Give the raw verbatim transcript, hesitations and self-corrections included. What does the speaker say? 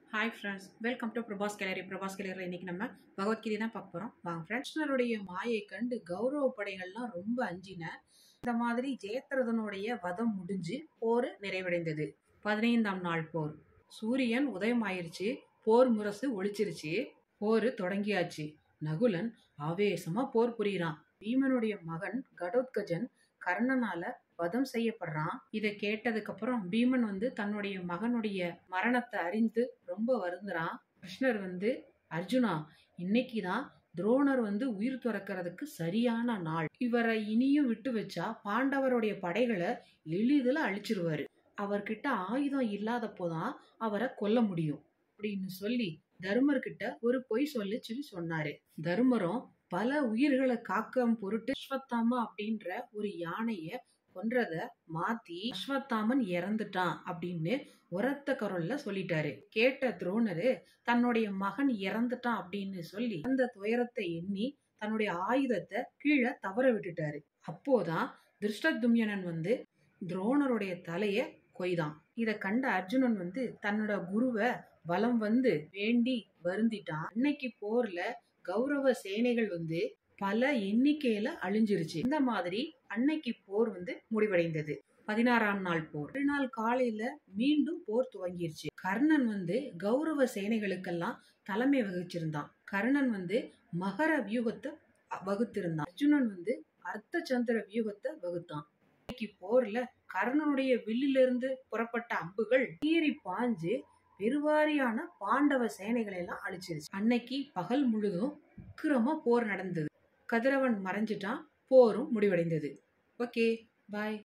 Hi friends, welcome to Prabhas gallery. Prabhas கேலரியில் இன்னைக்கு நம்ம பகவத்கீதை தான் பார்க்க போகிறோம். வாங்க ஃப்ரெண்ட்ஸ். கிருஷ்ணருடைய மாயை கண்டு கௌரவ படைகள்லாம் ரொம்ப அஞ்சின. இந்த மாதிரி ஜெயத்ரதனுடைய வதம் முடிஞ்சு போர் நிறைவடைந்தது. பதினைந்தாம் நாள் போர். சூரியன் உதயமாயிருச்சு, போர் முரசு ஒழிச்சிருச்சு, போர் தொடங்கியாச்சு. நகுலன் ஆவேசமா போர் புரியுறான். பீமனுடைய மகன் கடோத்கஜன் கர்ணனால வதம் செய்யப்படுறான். இதை கேட்டதுக்கு அப்புறம் பீமன் வந்து தன்னுடைய மகனுடைய மரணத்தை அறிந்து ரொம்ப வருந்துறான். கிருஷ்ணர் வந்து, அர்ஜுனா, இன்னைக்குதான் துரோணர் வந்து உயிர் துறக்கிறதுக்கு சரியான நாள். இவரை இனியும் விட்டு வச்சா பாண்டவருடைய படைகளை எளிதில் அழிச்சிருவாரு. அவர்கிட்ட ஆயுதம் இல்லாதப்போதான் அவரை கொல்ல முடியும் அப்படின்னு சொல்லி தர்மர்கிட்ட ஒரு பொய் சொல்லி சொல்லி சொன்னாரு. தர்மரும் பல உயிர்களை காக்கும் பொருட்டு அஸ்வத்தாமா அப்படின்ற ஒரு யானைய கொன்றத மாத்தி அஸ்வத்தாமன் இறந்துட்டான் அப்படின்னு உரத்த குரல்ல சொல்லிட்டாரு. கேட்ட துரோணரு தன்னுடைய மகன் இறந்துட்டான் அப்படின்னு சொல்லி அந்த துயரத்தை எண்ணி தன்னுடைய ஆயுதத்தை கீழே தவற விட்டுட்டாரு. அப்போதான் திருஷ்டத்யும்னன் வந்து துரோணருடைய தலைய கொய்தான். இத கண்ட அர்ஜுனன் வந்து தன்னோட குருவை வலம் வந்து வேண்டி வருந்திட்டான். அன்னைக்கு போர்ல கௌரவ சேனைகள் வந்து பல எண்ணிக்கையில அழிஞ்சிருச்சு. இந்த மாதிரி அன்னைக்கு போர் வந்து முடிவடைந்தது. பதினாறாம் நாள் போர். ஒரு நாள் காலையில மீண்டும் போர் துவங்கிருச்சு. கர்ணன் வந்து கௌரவ சேனைகளுக்கெல்லாம் தலைமை வகிச்சிருந்தான். கர்ணன் வந்து மகர வியூகத்தை வகுத்திருந்தான். அர்ஜுனன் வந்து அர்த்த சந்திர வியூகத்தை வகுத்தான். இன்னைக்கு போர்ல கர்ணனுடைய வில்லிலிருந்து புறப்பட்ட அம்புகள் கீறி பாஞ்சு பெருவாரியான பாண்டவ சேனைகளை எல்லாம் அழிச்சிருச்சு. அன்னைக்கு பகல் முழுதும் உக்கிரமா போர் நடந்தது. கதிரவன் மறைஞ்சிட்டான், போரும் முடிவடைந்தது. ஓகே, பாய்.